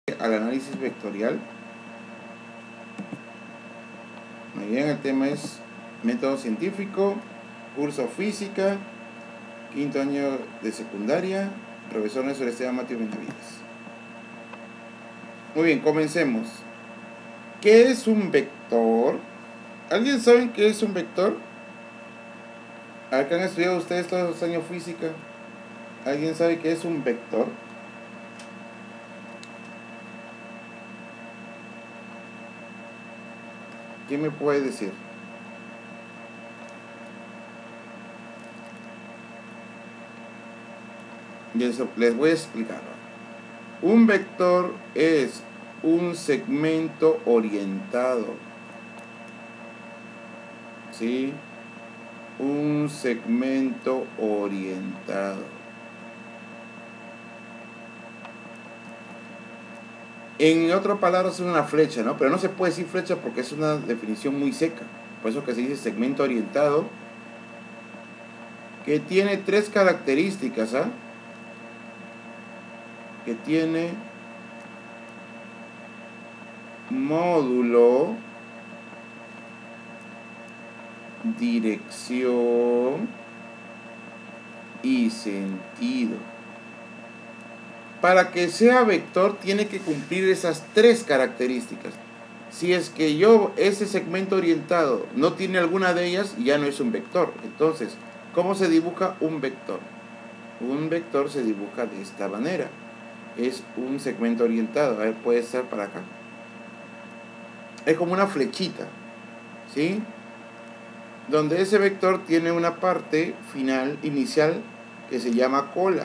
al análisis vectorial. Muy bien, el tema es método científico, curso física, quinto año de secundaria, profesor Néstor Esteban Mateo Benavides. Muy bien, comencemos. ¿Qué es un vector? ¿Alguien sabe qué es un vector? ¿A ver, qué han estudiado ustedes todos los años física? ¿Alguien sabe qué es un vector? ¿Quién me puede decir? Les voy a explicar. Un vector es un segmento orientado. ¿Sí? Un segmento orientado. En otras palabras es una flecha, ¿no? Pero no se puede decir flecha porque es una definición muy seca. Por eso que se dice segmento orientado, que tiene tres características, ¿ah? Que tiene módulo, dirección y sentido. Para que sea vector tiene que cumplir esas tres características. Si es que ese segmento orientado no tiene alguna de ellas, ya no es un vector. Entonces, ¿cómo se dibuja un vector? Un vector se dibuja de esta manera. Es un segmento orientado. A ver, puede ser para acá. Es como una flechita, ¿sí? Donde ese vector tiene una parte final, inicial, que se llama cola.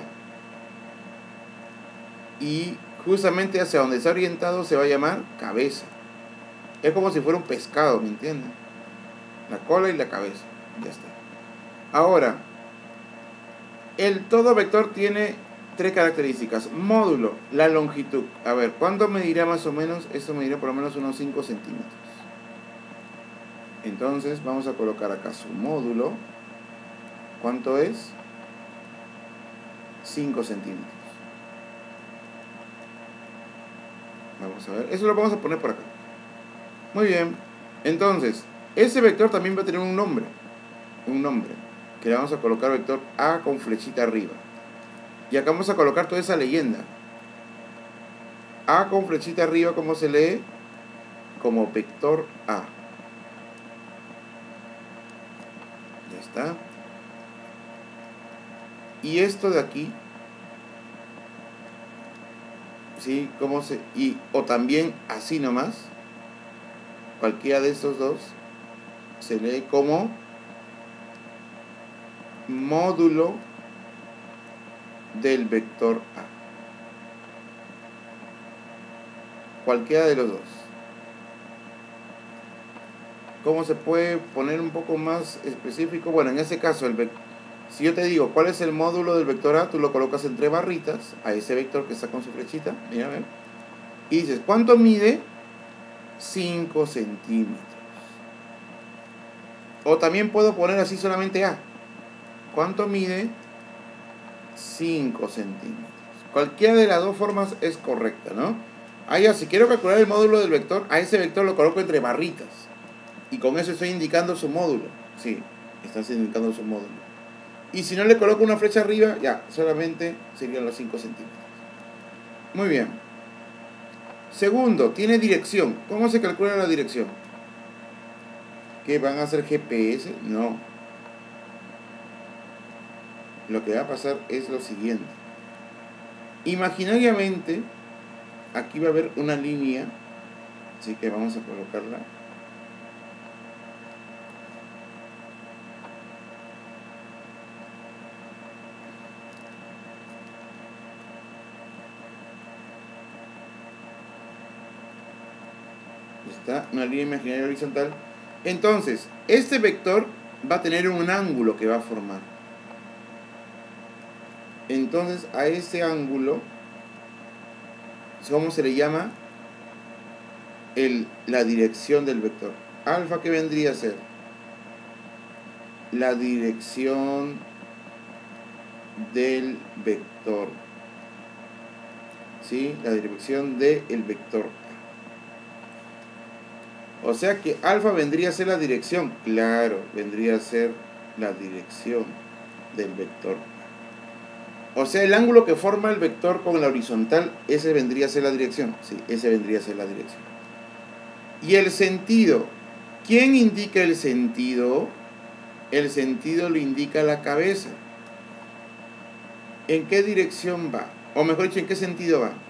Y justamente hacia donde está orientado se va a llamar cabeza. Es como si fuera un pescado, ¿me entienden? La cola y la cabeza. Ya está. Ahora, el todo vector tiene tres características. Módulo, la longitud. A ver, ¿cuánto medirá más o menos? Esto medirá por lo menos unos 5 centímetros. Entonces vamos a colocar acá su módulo. ¿Cuánto es? 5 centímetros. Vamos a ver. Eso lo vamos a poner por acá. Muy bien. Entonces, ese vector también va a tener un nombre. Un nombre. Que le vamos a colocar vector A con flechita arriba. Y acá vamos a colocar toda esa leyenda. A con flechita arriba, ¿cómo se lee? Como vector A. Ya está. Y esto de aquí, ¿sí? O también así nomás, cualquiera de estos dos, se lee como módulo del vector A. Cualquiera de los dos. ¿Cómo se puede poner un poco más específico? Bueno, en ese caso, si yo te digo cuál es el módulo del vector A, tú lo colocas entre barritas a ese vector que está con su flechita, mira, ven, y dices, ¿cuánto mide? 5 centímetros. O también puedo poner así solamente A. ¿Cuánto mide? 5 centímetros. Cualquiera de las dos formas es correcta, ¿no? Ya, si quiero calcular el módulo del vector, a ese vector lo coloco entre barritas. Y con eso estoy indicando su módulo. Sí, estás indicando su módulo. Y si no le coloco una flecha arriba, ya, solamente serían los 5 centímetros. Muy bien. Segundo, tiene dirección. ¿Cómo se calcula la dirección? ¿Qué van a hacer GPS? No. Lo que va a pasar es lo siguiente. Imaginariamente, aquí va a haber una línea, así que vamos a colocarla. Está una línea imaginaria horizontal. Entonces, este vector va a tener un ángulo que va a formar. Entonces, a ese ángulo, ¿cómo se le llama? La dirección del vector. Alfa, ¿qué vendría a ser? La dirección del vector. ¿sí? La dirección del vector A. O sea que alfa vendría a ser la dirección. Claro, vendría a ser la dirección del vector A. O sea, el ángulo que forma el vector con la horizontal, ese vendría a ser la dirección. Sí, ese vendría a ser la dirección. Y el sentido. ¿Quién indica el sentido? El sentido lo indica la cabeza. ¿En qué dirección va? O mejor dicho, ¿en qué sentido va?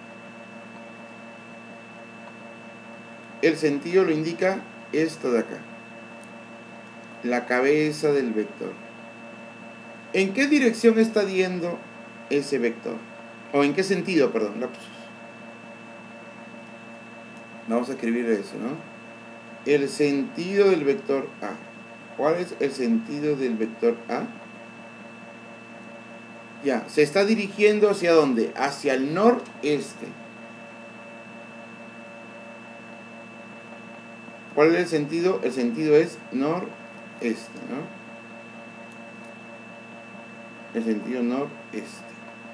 El sentido lo indica esto de acá. La cabeza del vector. ¿En qué dirección está yendo ese vector? O en qué sentido, perdón. Vamos a escribir eso, ¿no? El sentido del vector A. ¿Cuál es el sentido del vector A? Ya, se está dirigiendo ¿hacia dónde? Hacia el noreste. ¿Cuál es el sentido? El sentido es noreste, ¿no? El sentido noreste.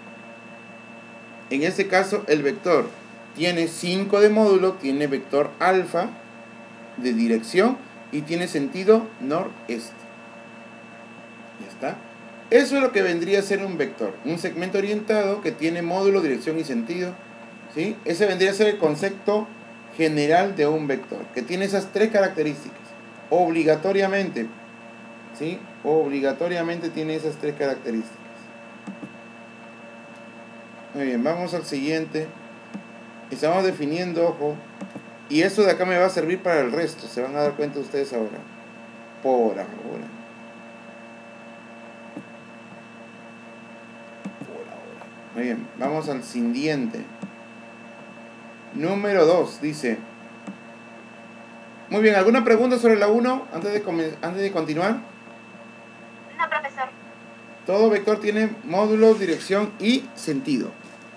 En este caso, el vector tiene 5 de módulo, tiene vector alfa de dirección y tiene sentido noreste. Ya está. Eso es lo que vendría a ser un vector. Un segmento orientado que tiene módulo, dirección y sentido. ¿Sí? Ese vendría a ser el concepto general de un vector, que tiene esas 3 características. Obligatoriamente. ¿Sí? Obligatoriamente tiene esas 3 características. Muy bien, vamos al siguiente. Estamos definiendo, ojo. Y esto de acá me va a servir para el resto. Se van a dar cuenta ustedes ahora. Por ahora. Muy bien, vamos al siguiente. Número 2, dice. Muy bien, ¿alguna pregunta sobre la 1 antes de continuar? No, profesor. Todo vector tiene módulo, dirección y sentido.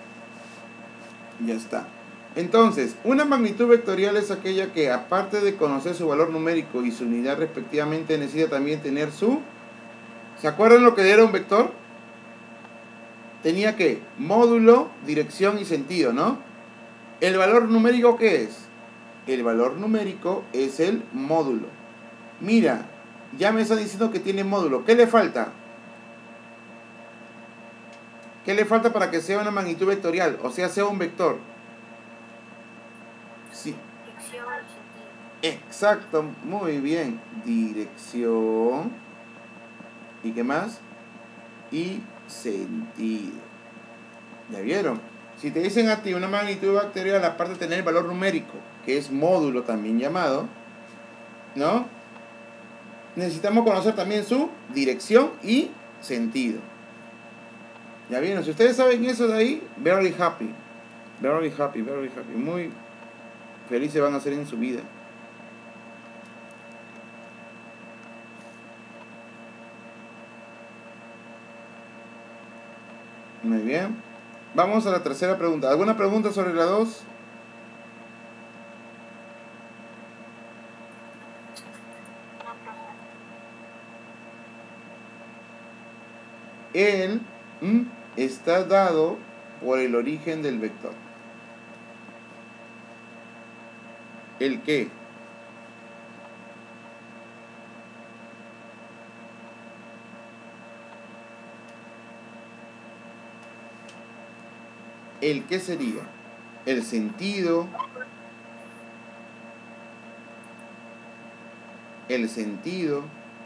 Ya está. Entonces, una magnitud vectorial es aquella que, aparte de conocer su valor numérico y su unidad respectivamente, necesita también tener su... ¿Se acuerdan lo que era un vector? Tenía que módulo, dirección y sentido, ¿no? ¿El valor numérico qué es? El valor numérico es el módulo. Mira, ya me está diciendo que tiene módulo. ¿Qué le falta? ¿Qué le falta para que sea una magnitud vectorial? O sea, sea un vector. Sí. Dirección, sentido. Exacto, muy bien. Dirección. ¿Y qué más? Y sentido. ¿Ya vieron? Si te dicen a ti una magnitud vectorial, aparte de tener el valor numérico, que es módulo también llamado, ¿no? Necesitamos conocer también su dirección y sentido. ¿Ya vieron? Si ustedes saben eso de ahí, very happy. Very happy, very happy. Muy felices van a ser en su vida. Muy bien. Vamos a la tercera pregunta. ¿Alguna pregunta sobre la 2? No, profesor. Él está dado por el origen del vector. ¿El qué? ¿El qué sería? El sentido. El sentido.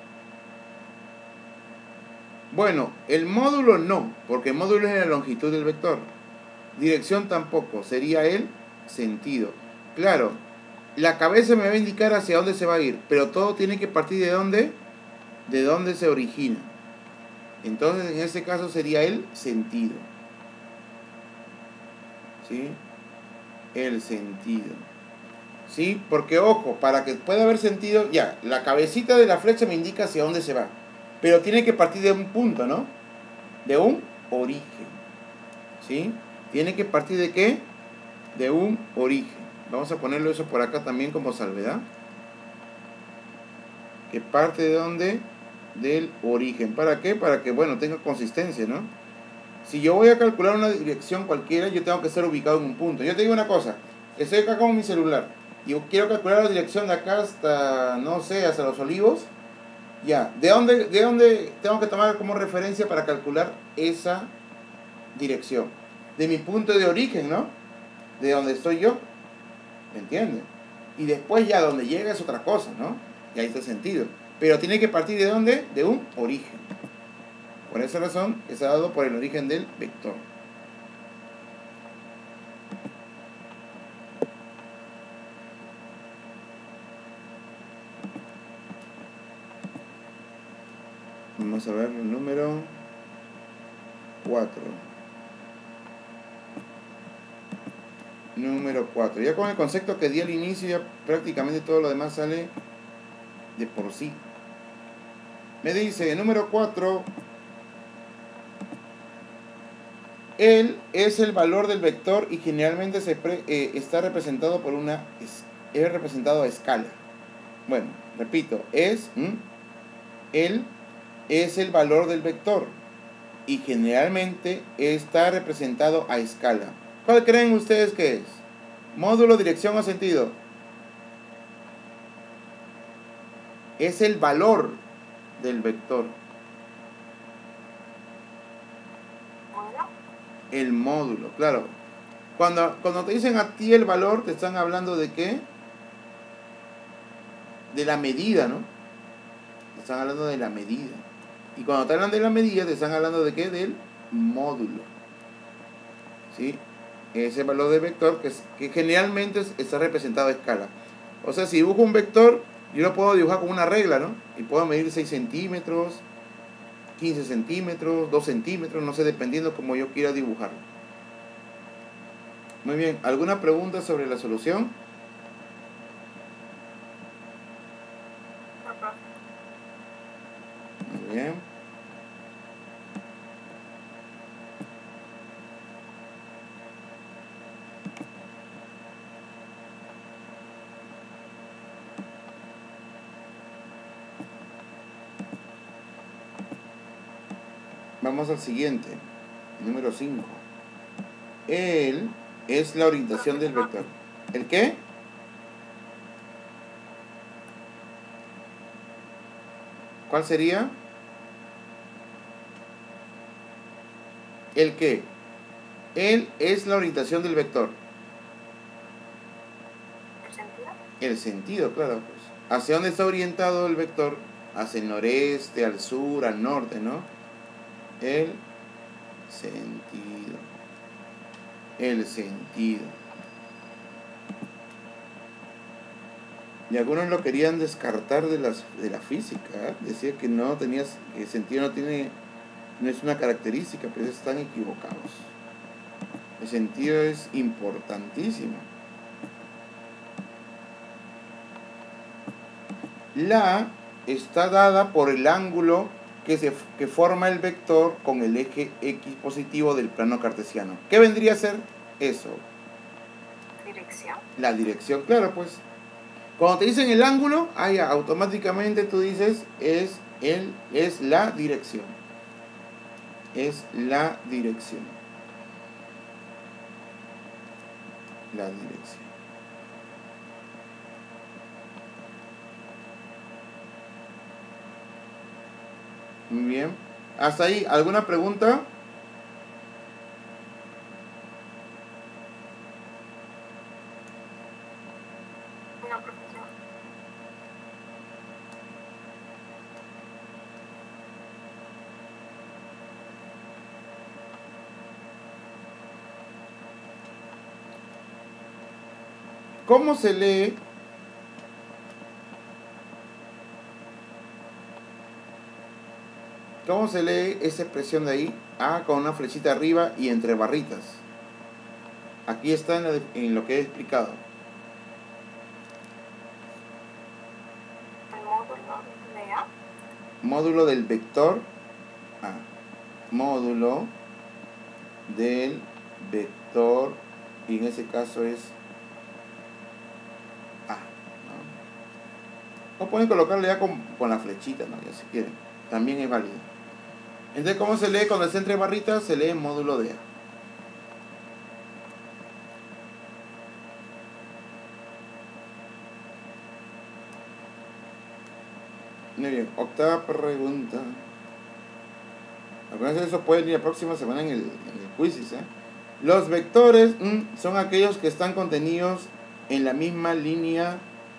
Bueno, el módulo no, porque el módulo es la longitud del vector. Dirección tampoco, sería el sentido. Claro, la cabeza me va a indicar hacia dónde se va a ir, pero todo tiene que partir de dónde, de dónde se origina. Entonces, en este caso sería el sentido. ¿Sí? El sentido. ¿Sí? Porque, ojo, para que pueda haber sentido, ya, la cabecita de la flecha me indica hacia dónde se va. Pero tiene que partir de un punto, ¿no? De un origen. ¿Sí? Tiene que partir de qué? De un origen. Vamos a ponerlo eso por acá también como salvedad. Que parte de dónde? Del origen. ¿Para qué? Para que, bueno, tenga consistencia, ¿no? Si yo voy a calcular una dirección cualquiera, yo tengo que estar ubicado en un punto. Yo te digo una cosa, estoy acá con mi celular y yo quiero calcular la dirección de acá hasta, no sé, hasta Los Olivos. Ya, ¿de dónde tengo que tomar como referencia para calcular esa dirección? De mi punto de origen, ¿no? De donde estoy yo, ¿me entiendes? Y después ya donde llega es otra cosa, ¿no? Y ahí está el sentido. Pero tiene que partir ¿de dónde? De un origen. Por esa razón está dado por el origen del vector. Vamos a ver el número 4. Número 4. Ya con el concepto que di al inicio, ya prácticamente todo lo demás sale de por sí. Me dice, número 4, él es el valor del vector y generalmente está representado por es representado a escala. Bueno, repito, él es el valor del vector y generalmente está representado a escala. ¿Cuál creen ustedes que es? ¿Módulo, dirección o sentido? Es el valor del vector. ¿Módulo? El módulo, claro. Cuando te dicen a ti el valor, te están hablando de qué? De la medida, ¿no? Te están hablando de la medida. Y cuando te hablan de la medida, te están hablando de qué? Del módulo. ¿Sí? Ese valor de vector que generalmente está representado a escala. O sea, si dibujo un vector, yo lo puedo dibujar con una regla, ¿no? Y puedo medir 6 centímetros, 15 centímetros, 2 centímetros, no sé, dependiendo como yo quiera dibujarlo. Muy bien, ¿alguna pregunta sobre la solución? No, profe. Muy bien. Vamos al siguiente, número 5. Él es la orientación del vector. ¿El qué? ¿Cuál sería? ¿El qué? Él es la orientación del vector. ¿El sentido? El sentido, claro. Pues. ¿Hacia dónde está orientado el vector? Hacia el noreste, al sur, al norte, ¿no? El sentido. El sentido. Y algunos lo querían descartar de la física. ¿Eh? Decía que no tenías, que el sentido no es una característica, pero están equivocados. El sentido es importantísimo. La está dada por el ángulo que forma el vector con el eje X positivo del plano cartesiano. ¿Qué vendría a ser eso? ¿Dirección? La dirección, claro, pues. Cuando te dicen el ángulo, ya, automáticamente tú dices es la dirección. Es la dirección. La dirección. Muy bien. Hasta ahí, ¿alguna pregunta? No, profesor. ¿Cómo se lee? ¿Cómo se lee esa expresión de ahí? A con una flechita arriba y entre barritas. Aquí está en lo que he explicado. ¿El módulo de A? Módulo del vector A. Módulo del vector, y en ese caso es A, ¿no? O pueden colocarle ya con la flechita, ¿no? Ya si quieren. También es válido. Entonces, ¿cómo se lee cuando está entre barritas? Se lee módulo de A. Muy bien, octava pregunta. Acuérdense, eso puede ir la próxima semana en el quizzes, ¿eh? Los vectores son aquellos que están contenidos en la misma línea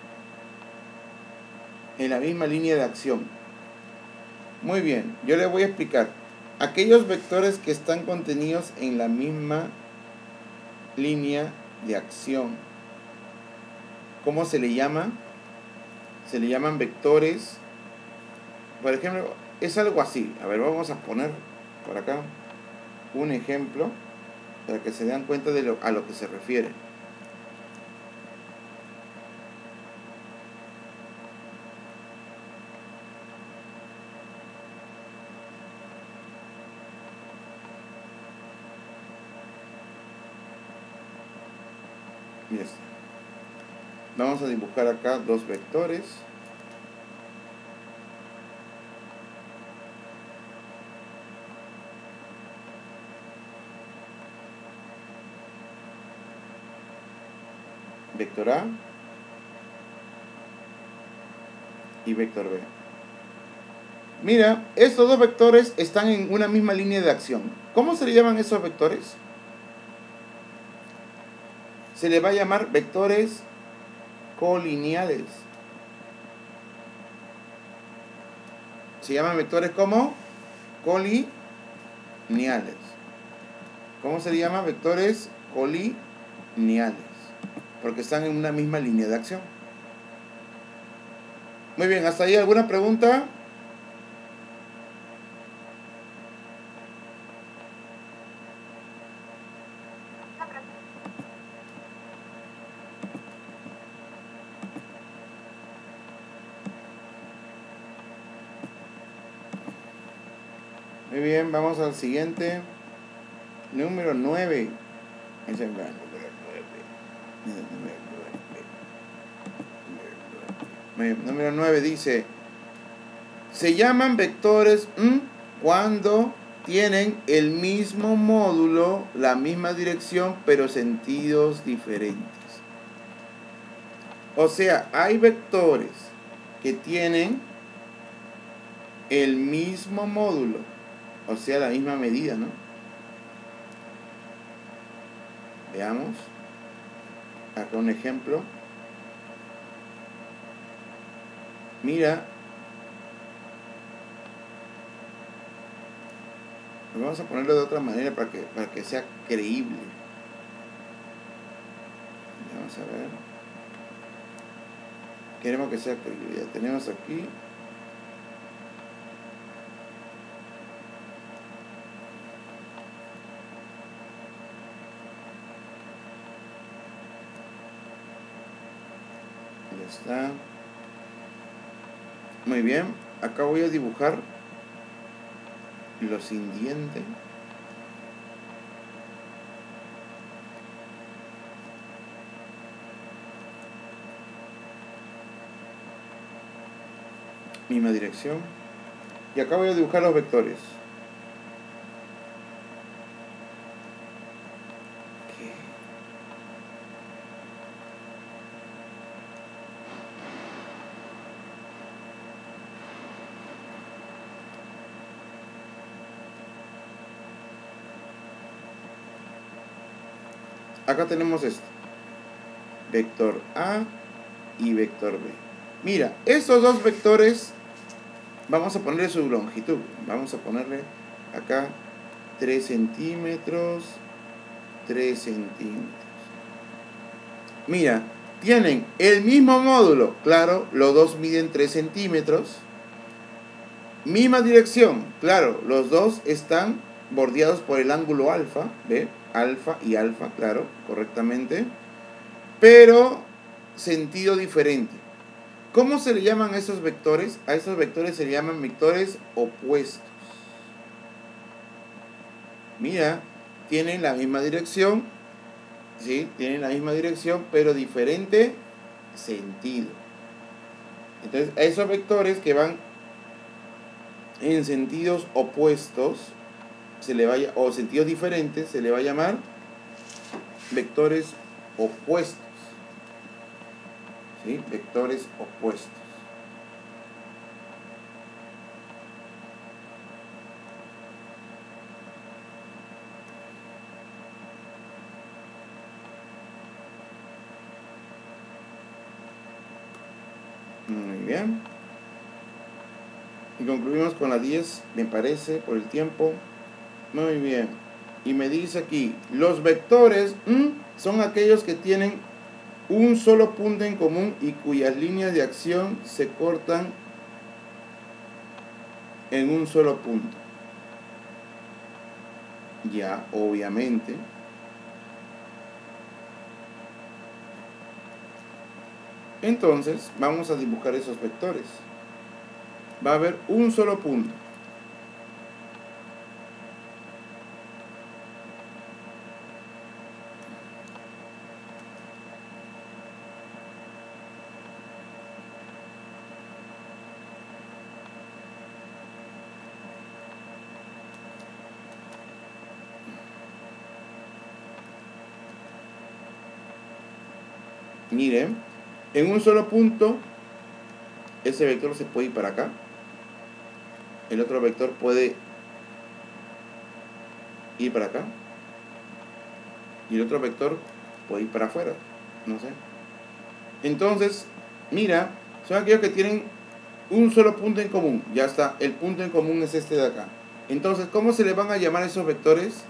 de acción. Muy bien, yo les voy a explicar. Aquellos vectores que están contenidos en la misma línea de acción. ¿Cómo se le llama? Se le llaman vectores. Por ejemplo, es algo así. A ver, vamos a poner por acá un ejemplo para que se den cuenta de a lo que se refiere. Ya está. Vamos a dibujar acá dos vectores. Vector A y vector B. Mira, estos dos vectores están en una misma línea de acción. ¿Cómo se le llaman esos vectores? Se le va a llamar vectores colineales. Se llaman vectores como colineales. ¿Cómo se le llama? Vectores colineales. Porque están en una misma línea de acción. Muy bien, ¿hasta ahí alguna pregunta? Muy bien, vamos al siguiente. Número 9. Ese es el número 9. Número 9 dice: se llaman vectores cuando tienen el mismo módulo, la misma dirección, pero sentidos diferentes. O sea, hay vectores que tienen el mismo módulo, o sea, la misma medida, ¿no? Veamos acá un ejemplo. Mira, vamos a ponerlo de otra manera para que sea creíble. Vamos a ver. Queremos que sea creíble. Ya tenemos aquí. Ya está. Muy bien. Acá voy a dibujar lo siguiente. Misma dirección. Y acá voy a dibujar los vectores. Acá tenemos esto. Vector A y vector B. Mira, estos dos vectores vamos a ponerle su longitud. Vamos a ponerle acá 3 centímetros, 3 centímetros. Mira, tienen el mismo módulo. Claro, los dos miden 3 centímetros. Misma dirección. Claro, los dos están bordeados por el ángulo alfa. ¿Ve? Alfa y alfa, claro, correctamente. Pero sentido diferente. ¿Cómo se le llaman a esos vectores? A esos vectores se le llaman vectores opuestos. Mira, tienen la misma dirección, ¿sí? Tienen la misma dirección, pero diferente sentido. Entonces, a esos vectores que van en sentidos opuestos o sentidos diferentes se le va a llamar vectores opuestos. ¿Sí? Vectores opuestos. Muy bien. Y concluimos con la 10, me parece, por el tiempo. Muy bien. Y me dice aquí, los vectores son aquellos que tienen un solo punto en común y cuyas líneas de acción se cortan en un solo punto. Ya, obviamente. Entonces, vamos a dibujar esos vectores. Va a haber un solo punto. Miren, en un solo punto, ese vector se puede ir para acá. El otro vector puede ir para acá. Y el otro vector puede ir para afuera. No sé. Entonces, mira, son aquellos que tienen un solo punto en común. Ya está, el punto en común es este de acá. Entonces, ¿cómo se le van a llamar a esos vectores?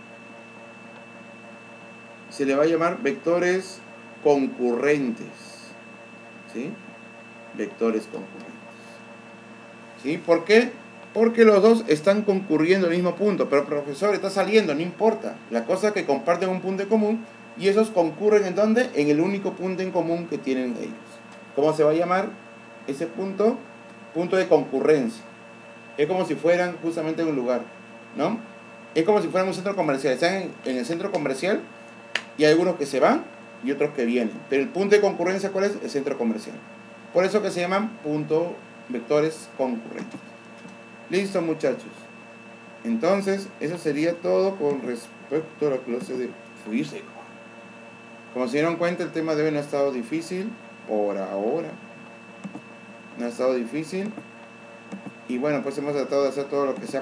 Se le va a llamar vectores concurrentes. ¿Sí? Vectores concurrentes. ¿Sí? ¿Por qué? Porque los dos están concurriendo al mismo punto. Pero profesor, está saliendo, no importa. La cosa es que comparten un punto en común y esos concurren ¿en dónde? En el único punto en común que tienen ellos. ¿Cómo se va a llamar ese punto? Punto de concurrencia. Es como si fueran justamente en un lugar, ¿no? Es como si fueran un centro comercial. Están en el centro comercial y hay algunos que se van y otros que vienen. Pero el punto de concurrencia, ¿cuál es? El centro comercial. Por eso que se llaman vectores concurrentes. Listo, muchachos. Entonces, eso sería todo con respecto a la clase de física. Como se dieron cuenta, el tema de hoy no ha estado difícil. Por ahora. No ha estado difícil. Y bueno, pues hemos tratado de hacer todo lo que sea